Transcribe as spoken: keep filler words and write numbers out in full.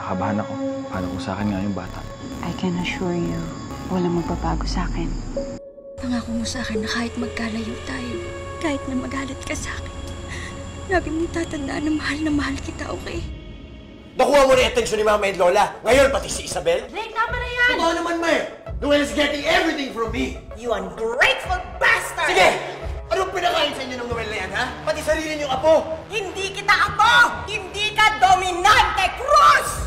Nakabahan ako. Paano kung sa akin nga yung bata? I can assure you, walang magbabago sa akin. Pangako mo sa akin na kahit magkalayo tayo, kahit na magalit ka sa akin, lagi mong tatandaan na mahal na mahal kita, okay? Nakuha mo na yung atensyon ni Mama and Lola. Ngayon, pati si Isabel. Rick, tama na yan! Totoo naman, Ma eh. Noel is getting everything from me. You ungrateful bastard! Sige! Anong pinakain sa inyo ng Noel na yan, ha? Pati sarili niyong apo. Hindi kita apo! Hindi ka Dominante Cruz!